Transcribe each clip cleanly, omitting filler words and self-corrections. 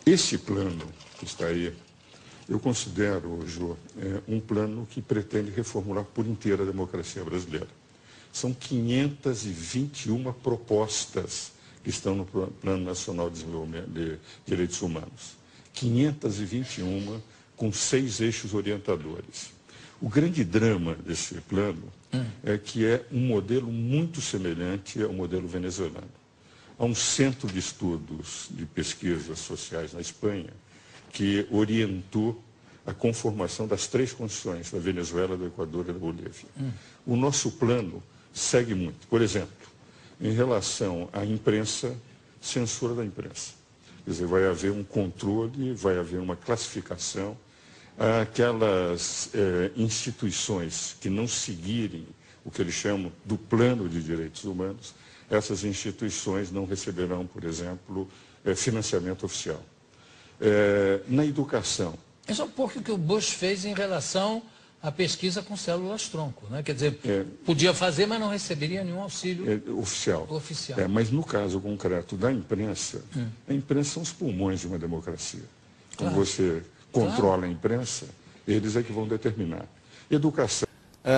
Esse plano que está aí, eu considero, Jô, um plano que pretende reformular por inteiro a democracia brasileira. São 521 propostas que estão no Plano Nacional de Desenvolvimento de Direitos Humanos. 521 com 6 eixos orientadores. O grande drama desse plano é que é um modelo muito semelhante ao modelo venezuelano. Há um centro de estudos de pesquisas sociais na Espanha que orientou a conformação das 3 condições da Venezuela, do Equador e da Bolívia. O nosso plano segue muito. Por exemplo, em relação à imprensa, censura da imprensa. Quer dizer, vai haver um controle, vai haver uma classificação. Aquelas instituições que não seguirem o que eles chamam do plano de direitos humanos, essas instituições não receberão, por exemplo, financiamento oficial. Na educação. É só um pouco o que o Bush fez em relação à pesquisa com células-tronco, né? Quer dizer, podia fazer, mas não receberia nenhum auxílio oficial. Mas no caso concreto da imprensa, a imprensa são os pulmões de uma democracia. Quando você controla a imprensa, eles é que vão determinar. Educação.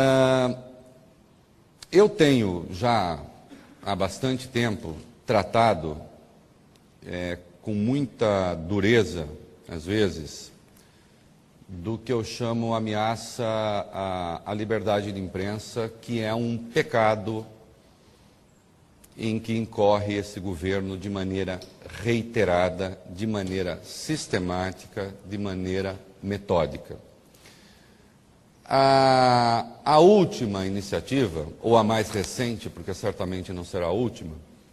Eu tenho já há bastante tempo tratado com muita dureza, às vezes, do que eu chamo ameaça à liberdade de imprensa, que é um pecado em que incorre esse governo de maneira reiterada, de maneira sistemática, de maneira metódica. A última iniciativa, ou a mais recente, porque certamente não será a última,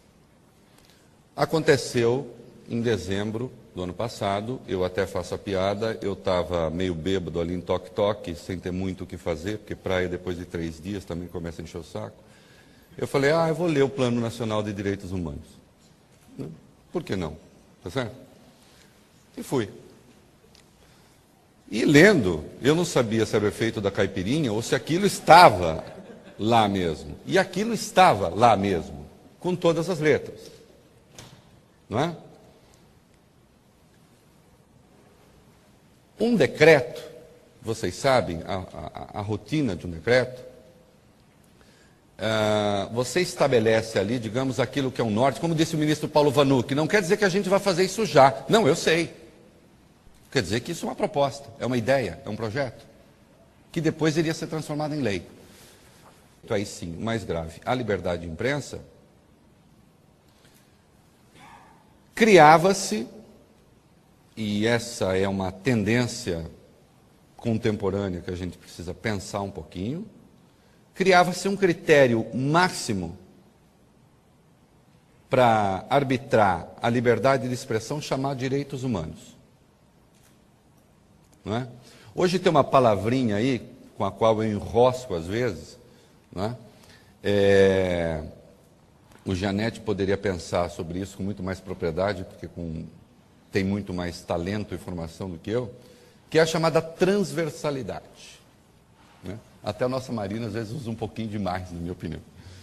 aconteceu em dezembro do ano passado. Eu até faço a piada, eu estava meio bêbado ali em toque-toque, sem ter muito o que fazer, porque praia depois de 3 dias também começa a encher o saco. Eu falei, eu vou ler o Plano Nacional de Direitos Humanos. Por que não? Tá certo? E fui. E lendo, eu não sabia se era o efeito da caipirinha ou se aquilo estava lá mesmo. E aquilo estava lá mesmo, com todas as letras. Não é? Um decreto, vocês sabem, a rotina de um decreto, você estabelece ali, digamos, aquilo que é o norte, como disse o ministro Paulo Vanucchi, não quer dizer que a gente vai fazer isso já. Não, eu sei. Quer dizer que isso é uma proposta, é uma ideia, é um projeto, que depois iria ser transformado em lei. Então, aí sim, o mais grave, a liberdade de imprensa, criava-se, e essa é uma tendência contemporânea que a gente precisa pensar um pouquinho, criava-se um critério máximo para arbitrar a liberdade de expressão chamado direitos humanos. Não é? Hoje tem uma palavrinha aí, com a qual eu enrosco às vezes, não é? O Janete poderia pensar sobre isso com muito mais propriedade, porque tem muito mais talento e formação do que eu, que é a chamada transversalidade. Né? Até a nossa Marina às vezes usa um pouquinho demais, na minha opinião.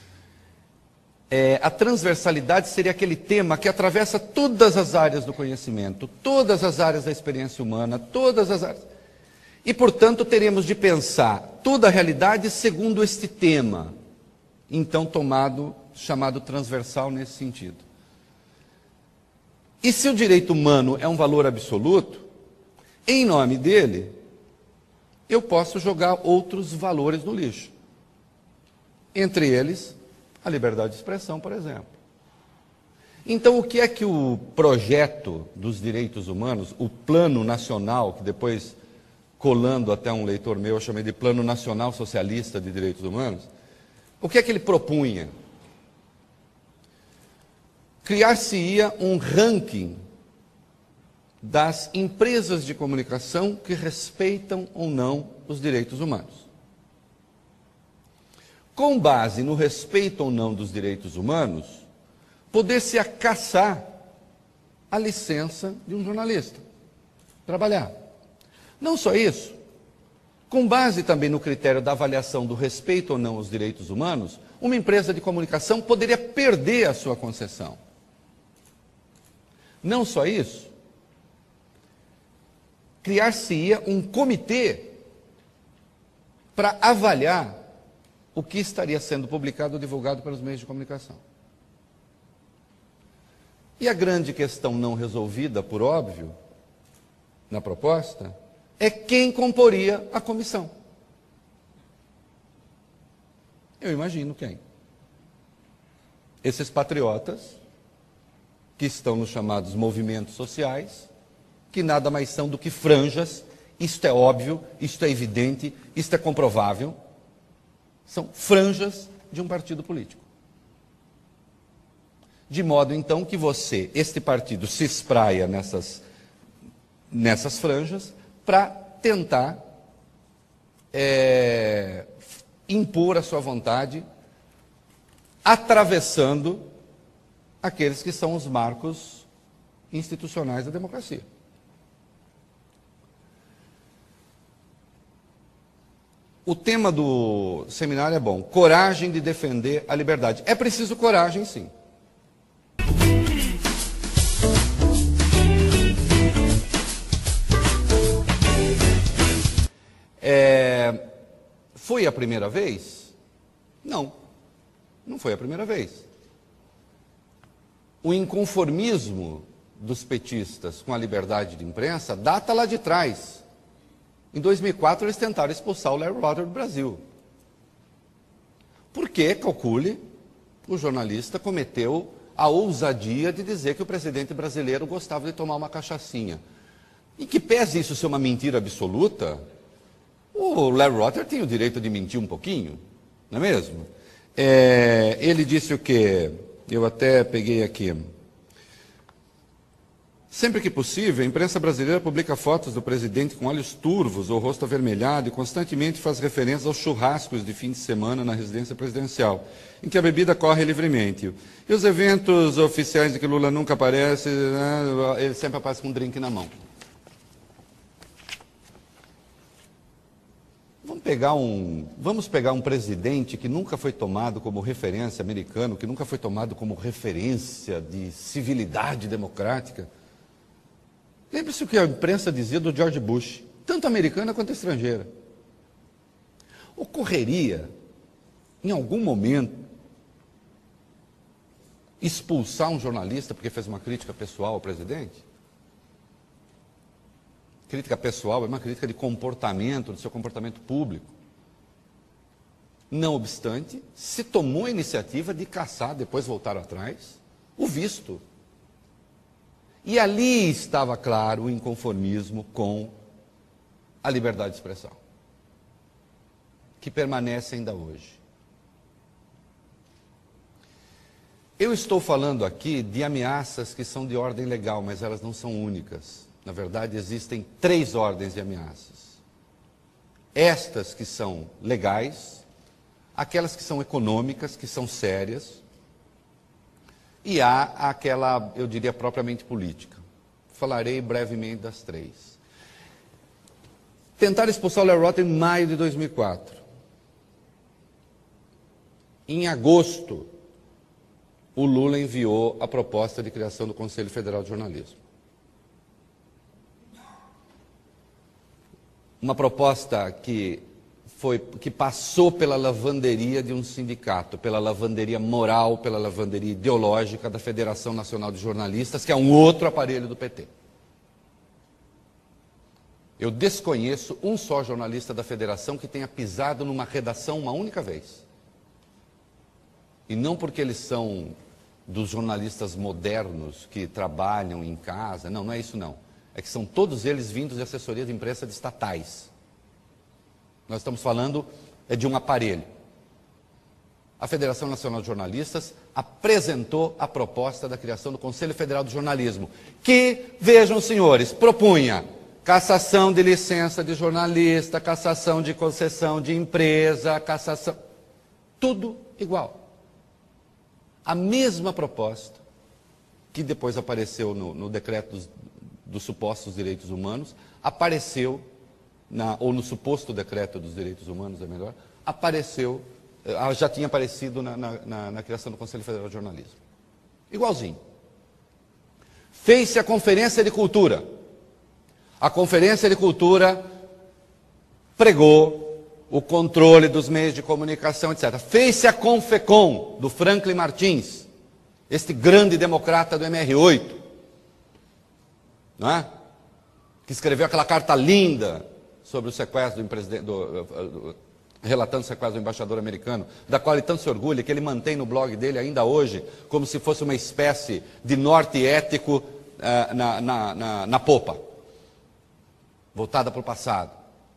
A transversalidade seria aquele tema que atravessa todas as áreas do conhecimento, todas as áreas da experiência humana, todas as áreas. E, portanto, teremos de pensar toda a realidade segundo este tema, então chamado transversal nesse sentido. E se o direito humano é um valor absoluto, em nome dele, eu posso jogar outros valores no lixo. Entre eles, a liberdade de expressão, por exemplo. Então, o que é que o projeto dos direitos humanos, o Plano Nacional, que depois, colando até um leitor meu, eu chamei de Plano Nacional Socialista de Direitos Humanos, o que é que ele propunha? Criar-se-ia um ranking das empresas de comunicação que respeitam ou não os direitos humanos. Com base no respeito ou não dos direitos humanos, poder-se caçar a licença de um jornalista, trabalhar. Não só isso, com base também no critério da avaliação do respeito ou não aos direitos humanos, uma empresa de comunicação poderia perder a sua concessão. Não só isso, criar-se-ia um comitê para avaliar o que estaria sendo publicado ou divulgado pelos meios de comunicação. E a grande questão não resolvida, por óbvio, na proposta, é quem comporia a comissão. Eu imagino quem. Esses patriotas, que estão nos chamados movimentos sociais, que nada mais são do que franjas, isto é óbvio, isto é evidente, isto é comprovável, são franjas de um partido político. De modo, então, que este partido se espraia nessas franjas para tentar impor a sua vontade, atravessando aqueles que são os marcos institucionais da democracia. O tema do seminário é bom, coragem de defender a liberdade. É preciso coragem, sim. Foi a primeira vez? Não, não foi a primeira vez. O inconformismo dos petistas com a liberdade de imprensa data lá de trás. Em 2004, eles tentaram expulsar o Larry Rotter do Brasil. Porque, calcule, o jornalista cometeu a ousadia de dizer que o presidente brasileiro gostava de tomar uma cachaçinha. E que pese isso ser uma mentira absoluta, o Larry Rotter tem o direito de mentir um pouquinho, não é mesmo? Ele disse o quê? Eu até peguei aqui. Sempre que possível, a imprensa brasileira publica fotos do presidente com olhos turvos ou rosto avermelhado e constantemente faz referências aos churrascos de fim de semana na residência presidencial, em que a bebida corre livremente. E os eventos oficiais de que Lula nunca aparece, né, ele sempre aparece com um drink na mão. Vamos pegar um presidente que nunca foi tomado como referência americano, que nunca foi tomado como referência de civilidade democrática. Lembre-se o que a imprensa dizia do George Bush, tanto americana quanto estrangeira. Ocorreria, em algum momento, expulsar um jornalista porque fez uma crítica pessoal ao presidente? Crítica pessoal é uma crítica de comportamento, do seu comportamento público. Não obstante, se tomou a iniciativa de caçar, depois voltar atrás, o visto. E ali estava claro o inconformismo com a liberdade de expressão, que permanece ainda hoje. Eu estou falando aqui de ameaças que são de ordem legal, mas elas não são únicas. Na verdade, existem 3 ordens de ameaças. Estas que são legais, aquelas que são econômicas, que são sérias, e há aquela, eu diria, propriamente política. Falarei brevemente das 3. Tentaram expulsar o Larry Rotter em maio de 2004. Em agosto, o Lula enviou a proposta de criação do Conselho Federal de Jornalismo. Uma proposta que passou pela lavanderia de um sindicato, pela lavanderia moral, pela lavanderia ideológica da Federação Nacional de Jornalistas, que é um outro aparelho do PT. Eu desconheço um só jornalista da Federação que tenha pisado numa redação uma única vez. E não porque eles são dos jornalistas modernos que trabalham em casa, não é isso não. É que são todos eles vindos de assessoria de imprensa de estatais. Nós estamos falando de um aparelho. A Federação Nacional de Jornalistas apresentou a proposta da criação do Conselho Federal de Jornalismo, que, vejam senhores, propunha cassação de licença de jornalista, cassação de concessão de empresa, cassação... Tudo igual. A mesma proposta que depois apareceu no decreto dos supostos direitos humanos, apareceu, ou no suposto decreto dos direitos humanos, é melhor, apareceu, já tinha aparecido na criação do Conselho Federal de Jornalismo. Igualzinho. Fez-se a Conferência de Cultura. A Conferência de Cultura pregou o controle dos meios de comunicação, etc. Fez-se a Confecom, do Franklin Martins, este grande democrata do MR8, não é? Que escreveu aquela carta linda sobre o sequestro relatando o sequestro do embaixador americano, da qual ele tanto se orgulha, que ele mantém no blog dele ainda hoje, como se fosse uma espécie de norte ético na popa, voltada para o passado.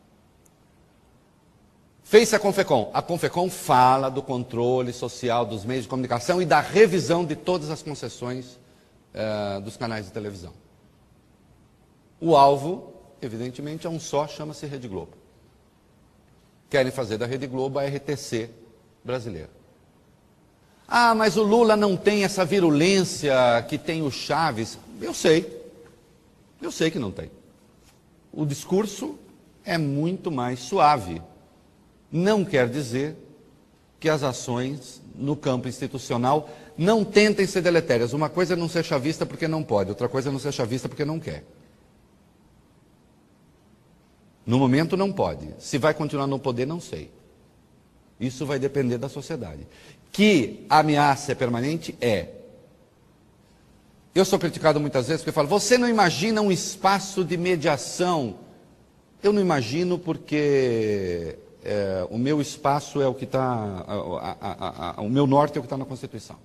Fez-se a Confecom. A Confecom fala do controle social dos meios de comunicação e da revisão de todas as concessões dos canais de televisão. O alvo, evidentemente, é um só, chama-se Rede Globo. Querem fazer da Rede Globo a RTC brasileira. Ah, mas o Lula não tem essa virulência que tem o Chaves. Eu sei que não tem. O discurso é muito mais suave. Não quer dizer que as ações no campo institucional não tentem ser deletérias. Uma coisa é não ser chavista porque não pode, outra coisa é não ser chavista porque não quer. No momento não pode. Se vai continuar no poder, não sei. Isso vai depender da sociedade. Que a ameaça é permanente? É. Eu sou criticado muitas vezes porque eu falo, você não imagina um espaço de mediação? Eu não imagino porque o meu espaço é o que está... o meu norte é o que está na Constituição.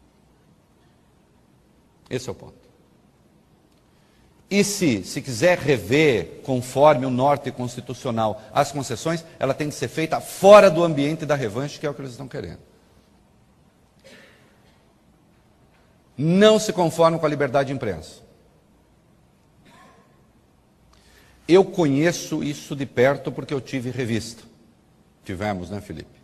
Esse é o ponto. E se quiser rever, conforme o norte constitucional, as concessões, ela tem que ser feita fora do ambiente da revanche, que é o que eles estão querendo. Não se conformam com a liberdade de imprensa. Eu conheço isso de perto porque eu tive revista. Tivemos, né, Felipe?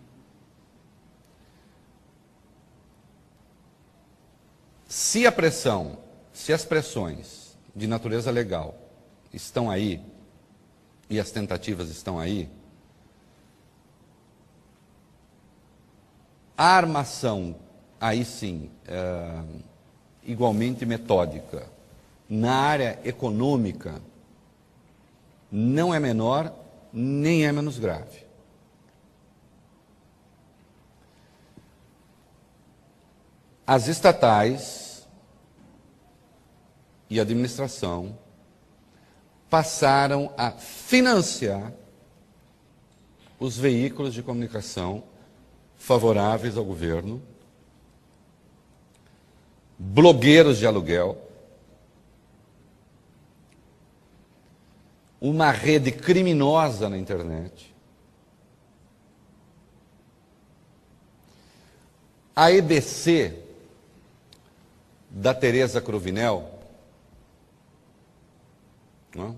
Se as pressões de natureza legal estão aí, e as tentativas estão aí, a armação, aí sim, igualmente metódica, na área econômica, não é menor, nem é menos grave. As estatais e a administração passaram a financiar os veículos de comunicação favoráveis ao governo, blogueiros de aluguel, uma rede criminosa na internet, a EBC da Tereza Cruvinel, não?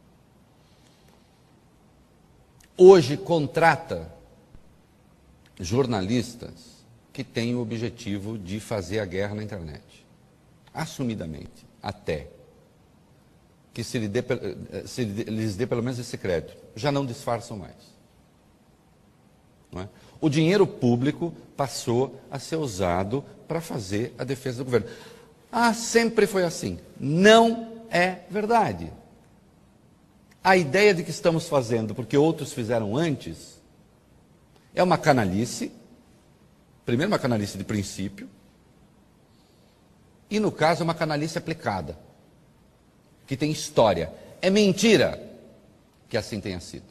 Hoje contrata jornalistas que têm o objetivo de fazer a guerra na internet, assumidamente, até que se lhes dê pelo menos esse crédito, já não disfarçam mais. Não é? O dinheiro público passou a ser usado para fazer a defesa do governo. Ah, sempre foi assim. Não é verdade. A ideia de que estamos fazendo porque outros fizeram antes é uma canalice, primeiro uma canalice de princípio, e no caso uma canalice aplicada, que tem história. É mentira que assim tenha sido.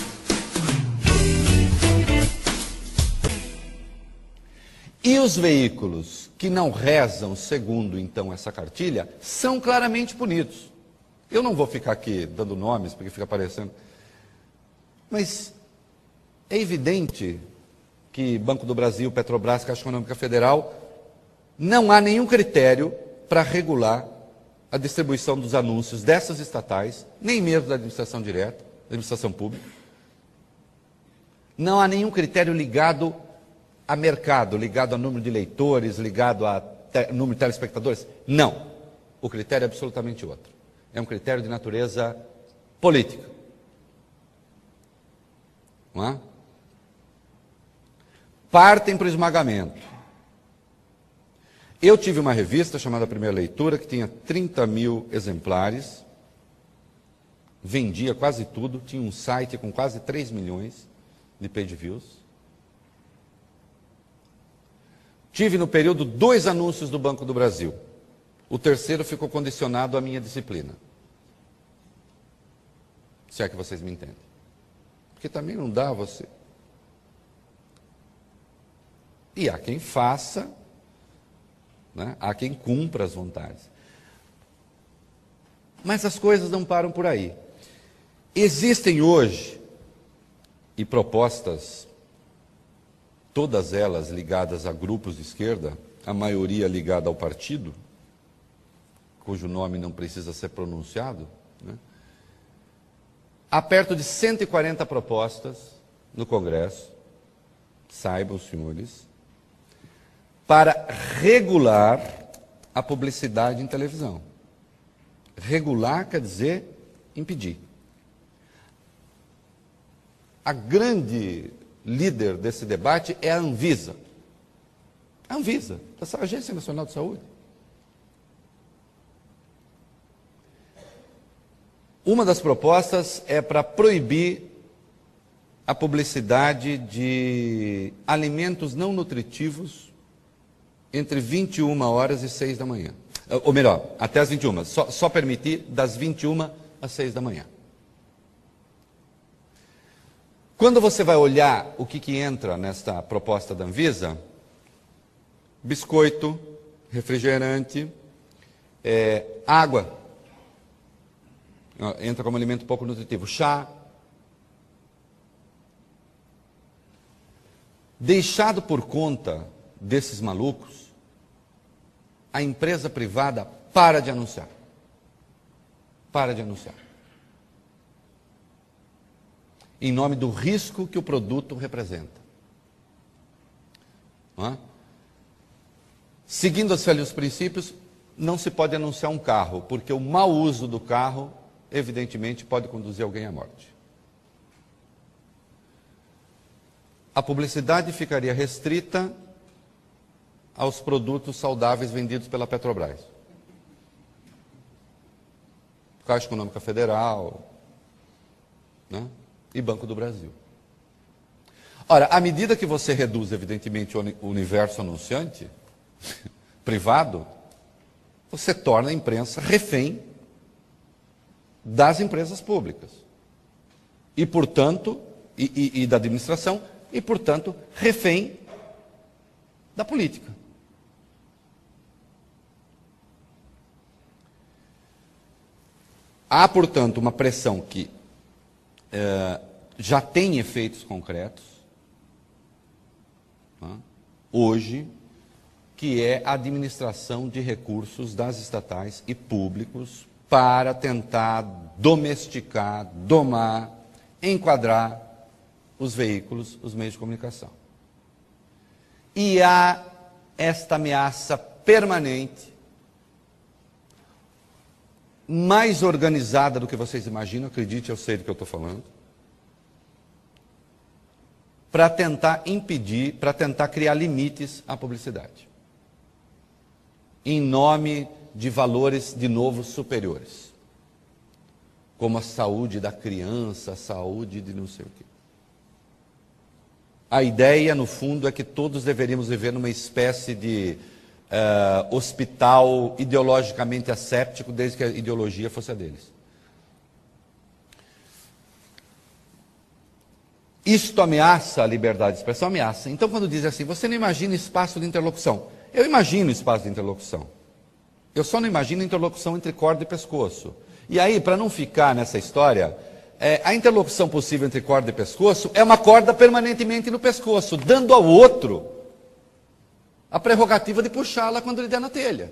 E os veículos que não rezam segundo, então, essa cartilha, são claramente punidos. Eu não vou ficar aqui dando nomes, porque fica parecendo. Mas é evidente que Banco do Brasil, Petrobras, Caixa Econômica Federal, não há nenhum critério para regular a distribuição dos anúncios dessas estatais, nem mesmo da administração direta, da administração pública. Não há nenhum critério ligado a mercado, ligado a número de leitores, ligado a número de telespectadores. Não. O critério é absolutamente outro. É um critério de natureza política. Não é? Partem para o esmagamento. Eu tive uma revista chamada Primeira Leitura, que tinha 30 mil exemplares, vendia quase tudo, tinha um site com quase 3 milhões de page views. Tive no período 2 anúncios do Banco do Brasil. O terceiro ficou condicionado à minha disciplina. Se é que vocês me entendem. Porque também não dá você. E há quem faça, né? Há quem cumpra as vontades. Mas as coisas não param por aí. Existem hoje, e propostas, todas elas ligadas a grupos de esquerda, a maioria ligada ao partido, cujo nome não precisa ser pronunciado, né? Há perto de 140 propostas no Congresso, saibam os senhores, para regular a publicidade em televisão. Regular quer dizer impedir. A grande líder desse debate é a Anvisa. A Anvisa, essa Agência Nacional de Saúde. Uma das propostas é para proibir a publicidade de alimentos não nutritivos entre 21 horas e 6 da manhã. Ou melhor, até as 21. Só permitir das 21 às 6 da manhã. Quando você vai olhar o que entra nesta proposta da Anvisa, biscoito, refrigerante, água, entra como alimento pouco nutritivo, chá. Deixado por conta desses malucos, a empresa privada para de anunciar. Para de anunciar. Em nome do risco que o produto representa. Não é? Seguindo os velhos princípios, não se pode anunciar um carro, porque o mau uso do carro, evidentemente, pode conduzir alguém à morte. A publicidade ficaria restrita aos produtos saudáveis vendidos pela Petrobras. Caixa Econômica Federal, né? E Banco do Brasil. Ora, à medida que você reduz, evidentemente, o universo anunciante privado, você torna a imprensa refém das empresas públicas. E, portanto, e da administração, e, portanto, refém da política. Há, portanto, uma pressão que já tem efeitos concretos, né, hoje, que é a administração de recursos das estatais e públicos para tentar domesticar, domar, enquadrar os veículos, os meios de comunicação. E há esta ameaça permanente, mais organizada do que vocês imaginam, acredite, eu sei do que eu estou falando, para tentar impedir, para tentar criar limites à publicidade, em nome de valores, de novo, superiores, como a saúde da criança, a saúde de não sei o quê. A ideia, no fundo, é que todos deveríamos viver numa espécie de hospital ideologicamente asséptico, desde que a ideologia fosse a deles. Isto ameaça a liberdade de expressão? Ameaça. Então, quando dizem assim, você não imagina espaço de interlocução. Eu imagino espaço de interlocução. Eu só não imagino interlocução entre corda e pescoço. E aí, para não ficar nessa história, a interlocução possível entre corda e pescoço é uma corda permanentemente no pescoço, dando ao outro a prerrogativa de puxá-la quando ele der na telha.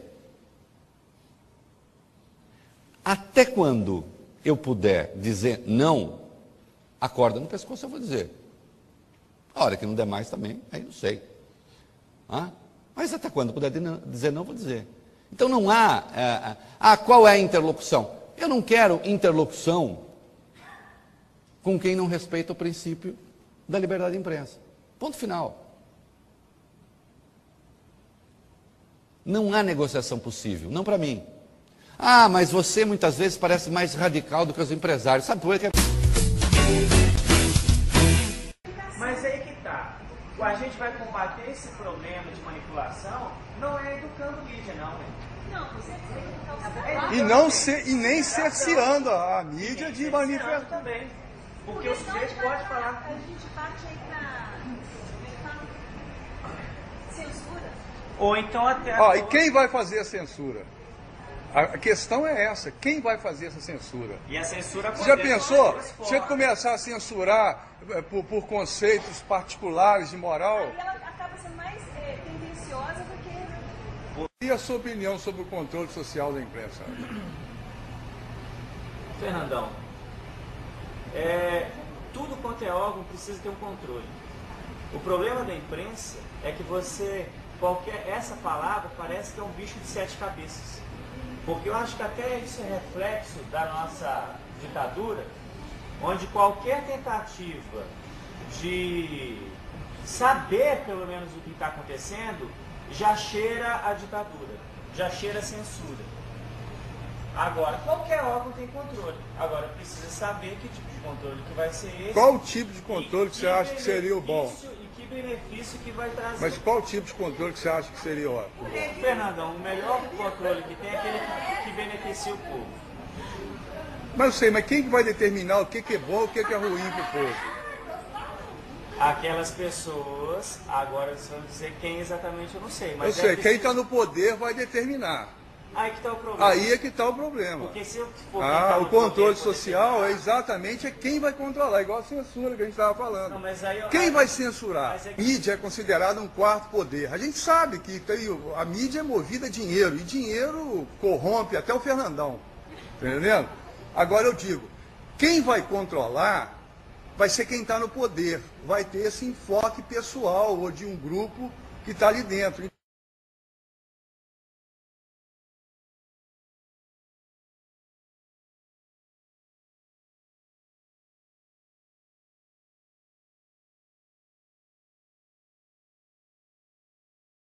Até quando eu puder dizer não, a corda no pescoço eu vou dizer. A hora que não der mais também, aí não sei. Mas até quando puder dizer não, vou dizer. Então não há... qual é a interlocução? Eu não quero interlocução com quem não respeita o princípio da liberdade de imprensa. Ponto final. Não há negociação possível, não para mim. Ah, mas você muitas vezes parece mais radical do que os empresários. Sabe por quê? Mas aí que tá. A gente vai combater esse problema de manipulação não é educando mídia, não. Não, você e nem cerceando a mídia de manifestação também. Porque o sujeito pode falar. A gente parte aí pra censura. Ou então até. E quem vai fazer a censura? A questão é essa, quem vai fazer essa censura? E a censura Você já pensou? Se você começar a censurar por conceitos particulares de moral? Aí ela acaba sendo mais tendenciosa do que... E a sua opinião sobre o controle social da imprensa? Fernandão, tudo quanto é órgão precisa ter um controle. O problema da imprensa é que essa palavra parece que é um bicho de 7 cabeças. Porque eu acho que até isso é reflexo da nossa ditadura, onde qualquer tentativa de saber pelo menos o que está acontecendo já cheira a ditadura, já cheira a censura. Agora, qualquer órgão tem controle. Agora, precisa saber que tipo de controle que vai ser esse. Qual o tipo de controle que você acha que seria o bom? E que benefício que vai trazer. Mas qual tipo de controle que você acha que seria o bom? Fernandão, o melhor controle que tem é aquele que beneficia o povo. Mas eu sei, mas quem que vai determinar o que é bom e o que é ruim para o povo? Aquelas pessoas, agora eles vão dizer quem exatamente eu não sei. Mas eu sei, quem está no poder vai determinar. Aí que está o problema. Aí é que está o problema. Porque se eu for o controle social é exatamente quem vai controlar, igual a censura que a gente estava falando. Não, mas aí quem vai censurar? A mídia é considerada um quarto poder. A gente sabe que a mídia é movida a dinheiro, e dinheiro corrompe até o Fernandão. Tá entendendo? Agora eu digo, quem vai controlar vai ser quem está no poder. Vai ter esse enfoque pessoal ou de um grupo que está ali dentro.